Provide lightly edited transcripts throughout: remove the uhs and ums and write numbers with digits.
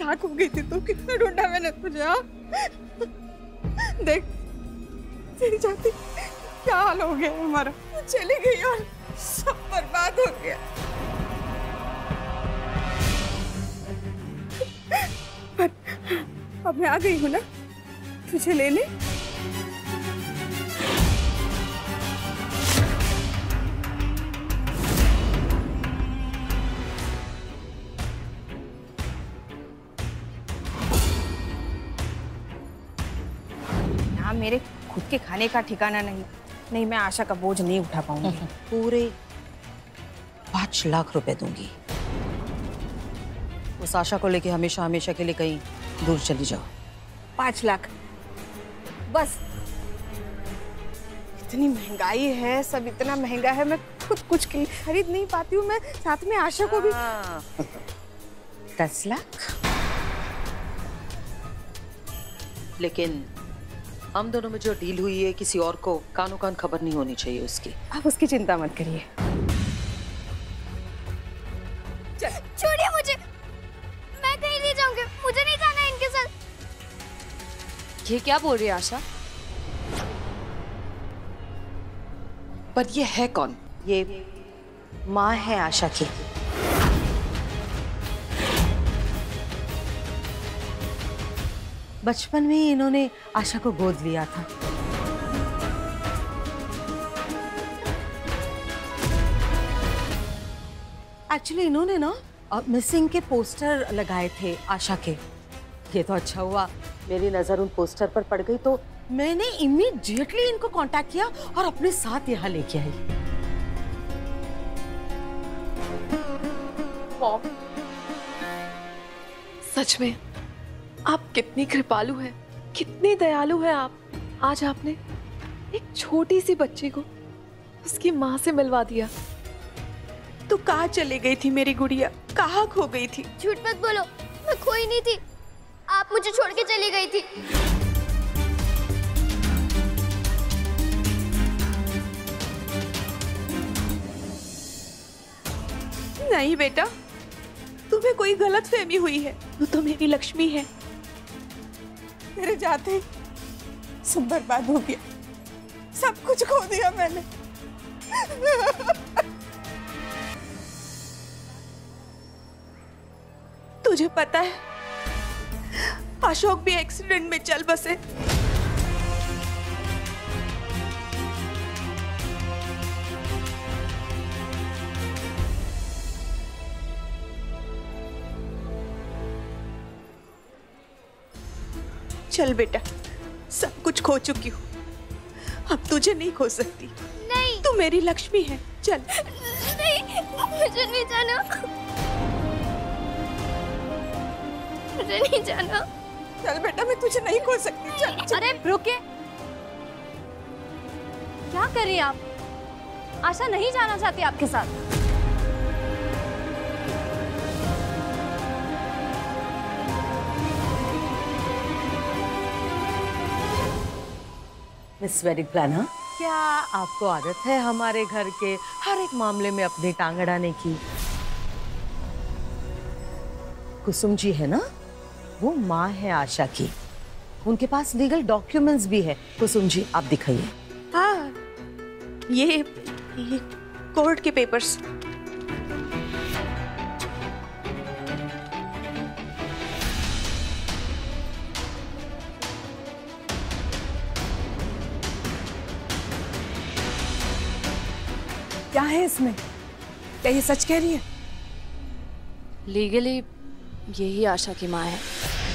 लाख हो गई थी तो कितना ढूंढा मैंने तुझे। हाँ देख तेरी जाती क्या हाल हो गया हमारा, चली गई और सब बर्बाद हो गया। पर अब मैं आ गई हूँ ना तुझे लेने। यहाँ मेरे खुद के खाने का ठिकाना नहीं, मैं आशा का बोझ नहीं उठा पाऊंगी। पूरे 5 लाख रुपए दूंगी। उस आशा को लेके हमेशा हमेशा के लिए कहीं दूर चली जाओ। 5 लाख बस? इतनी महंगाई है, सब इतना महंगा है, मैं खुद कुछ खरीद नहीं पाती हूँ। मैं साथ में आशा को भी 10 लाख। लेकिन हम दोनों में जो डील हुई है किसी और को कानों कान खबर नहीं होनी चाहिए उसकी। आप उसकी चिंता मत करिए। छोड़िए मुझे, मैं कहीं नहीं जाऊंगी, मुझे नहीं जाना है इनके साथ। ये क्या बोल रही है आशा? पर ये है कौन? ये माँ है आशा की। बचपन में ही इन्होंने आशा को गोद लिया था। एक्चुअली इन्होंने ना मिसिंग के पोस्टर लगाए थे आशा के। ये तो अच्छा हुआ मेरी नजर उन पोस्टर पर पड़ गई तो मैंने इमीडिएटली इनको कांटेक्ट किया और अपने साथ यहाँ लेके आई। मॉम, सच में आप कितनी कृपालु हैं, कितनी दयालु हैं आप। आज आपने एक छोटी सी बच्ची को उसकी माँ से मिलवा दिया। तू कहाँ चली गई थी मेरी गुड़िया, कहाँ खो गई थी? झूठ मत बोलो, मैं खोई नहीं थी, आप मुझे छोड़ के चली गई थी। नहीं बेटा, तुम्हें कोई गलतफहमी हुई है। तू तो मेरी लक्ष्मी है। तेरे जाते ही सब बर्बाद हो गया, सब कुछ खो दिया मैंने। तुझे पता है अशोक भी एक्सीडेंट में चल बसे। चल बेटा, सब कुछ खो चुकी हूँ, अब तुझे नहीं खो सकती। नहीं, तू मेरी लक्ष्मी है। चल। नहीं, मुझे नहीं जाना, मुझे नहीं जाना। चल बेटा, मैं तुझे नहीं खो सकती। चल, चल। अरे रुकिए, क्या कर रही हैं आप? आशा नहीं जाना चाहती आपके साथ। मिस वेडिंग प्लानर, क्या आपको आदत है हमारे घर के हर एक मामले में अपनी टांग अड़ाने की? कुसुम जी है ना, वो माँ है आशा की, उनके पास लीगल डॉक्यूमेंट्स भी है। कुसुम जी आप दिखाइए। हाँ, ये कोर्ट के पेपर्स। क्या है इसमें? क्या ये सच कह रही है? लीगली यही आशा की माँ है।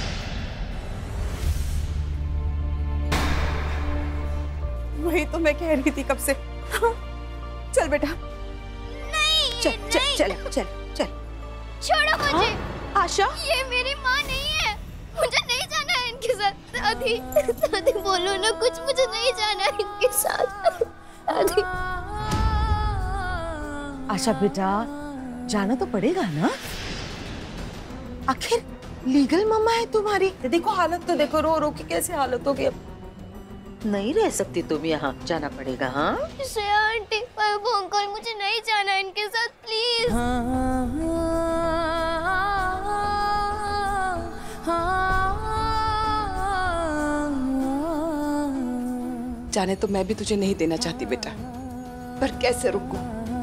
वही तो मैं कह रही थी कब से। हाँ, चल बेटा। नहीं, चल चल नहीं। चल चल चल। छोड़ो मुझे। हाँ? आशा, ये मेरी माँ नहीं है, मुझे नहीं जाना है इनके साथ। दादी, दादी बोलो ना कुछ, मुझे नहीं जाना है इनके साथ। दादी। आशा बेटा, जाना तो पड़ेगा ना, आखिर लीगल मम्मा है तुम्हारी। देखो हालत तो देखो, रो रो के कैसे हालत हो गई। अब नहीं रह सकती तुम यहाँ, जाना पड़ेगा। हाँ श्रेया आंटी, पापा अंकल, मुझे नहीं जाना इनके साथ, प्लीज। जाने तो मैं भी तुझे नहीं देना चाहती बेटा, पर कैसे रुकूं?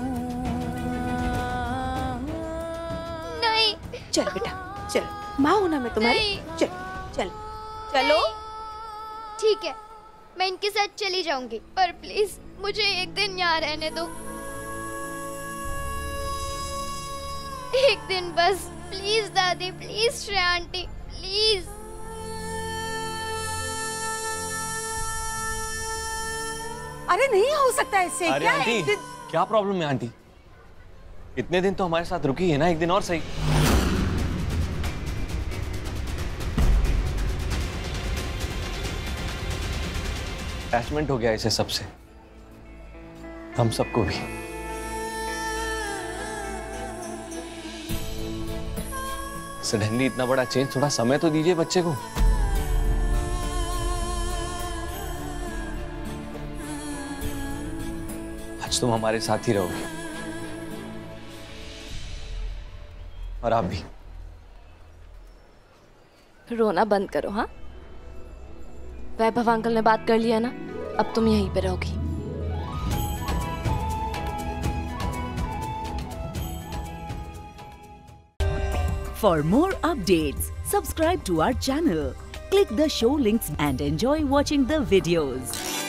नहीं। चल बेटा चल, माँ हूं ना मैं तुम्हारी। नहीं। चल चल चलो। ठीक है, मैं इनके साथ चली जाऊंगी, पर प्लीज मुझे एक दिन यहाँ रहने दो, एक दिन बस। प्लीज दादी, प्लीज श्रेया आंटी, प्लीज। अरे नहीं हो सकता ऐसे। अरे क्या आंटी, एक दिन... क्या प्रॉब्लम है आंटी? इतने दिन तो हमारे साथ रुकी है ना, एक दिन और सही। अटैचमेंट हो गया इसे सबसे, हम सबको भी। सडनली इतना बड़ा चेंज, थोड़ा समय तो दीजिए बच्चे को। आज तुम हमारे साथ ही रहोगे, और आप भी। रोना बंद करो। हाँ, वैभव अंकल ने बात कर लिया ना, अब तुम यहीं पे रहोगी। For more updates, subscribe to our channel, click the show links and enjoy watching the videos.